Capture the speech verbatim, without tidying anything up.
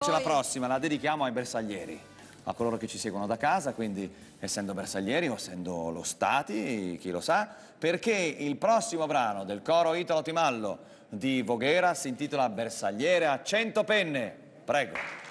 Poi... La prossima la dedichiamo ai bersaglieri, a coloro che ci seguono da casa, quindi essendo bersaglieri o essendo lo stati, chi lo sa, perché il prossimo brano del coro Italo Timallo di Voghera si intitola Bersagliere a cento penne. Prego.